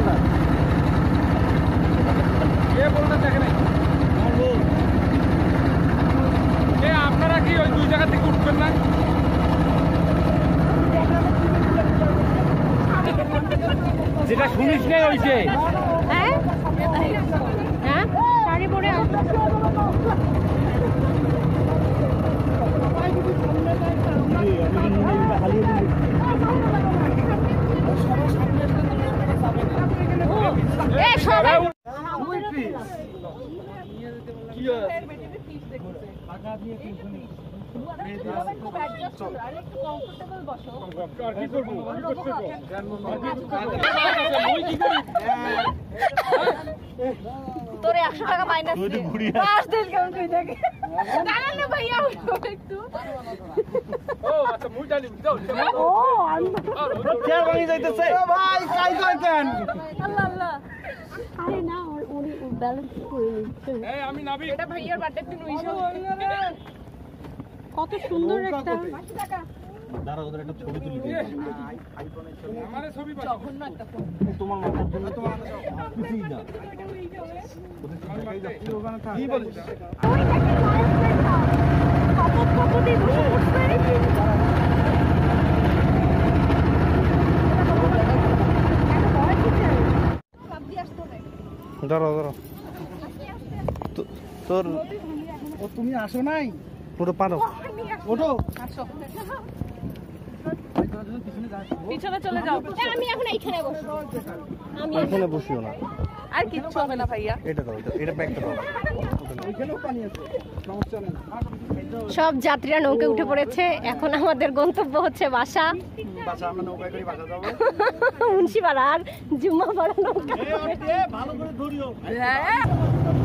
আপনারা কি ওই দুই জায়গা থেকে উঠবেন না? যেটা শুনিস নাই হইছে। হ্যাঁ হ্যাঁ শাড়ি পরে তোর 100 টাকা মাইনাস পাঁচ দিন কেমন কই থাকে দাঁড়ান না ভাইয়া একটু ও আচ্ছা মুই ডালি দাও ও আল্লাহ চেয়ার ভাঙি যাইতেছে ভাই কাই কই কেন আল্লাহ আল্লাহ আরে না উনি ব্যালেন্স করে নিচ্ছে এই আমি নাবি এটা ভাইয়ার বার্থডে দিন উইশ কত সুন্দর একটা দাঁড়া ওদের একটা ছবি তুলি দে আমারে ছবি পাই জঘন্য একটা ফোন তোমার মাথার জন্য তোমার কিছুই না কি বলিস দাঁড়াও দাঁড়াও তোর ও তুমি আসো নাই পুরো পারো ওঠো পিছনে চলে যাও আমি এখন এইখানে বসবো আমি এখানে বসিও না আর কিচ্ছু হবে না ভাইয়া এটা দাও এটা ব্যাগটা দাও এখানেও পানি আছে সমস্যা নেই সব যাত্রীরা নৌকে উঠে পড়েছে এখন আমাদের গন্তব্য হচ্ছে বাসা বাসা আমরা নৌকায় করে বাসা যাবো মুন্সিপাড়া আর জুম্মাপাড়া নৌকা ভালো করে ধরিও হ্যাঁ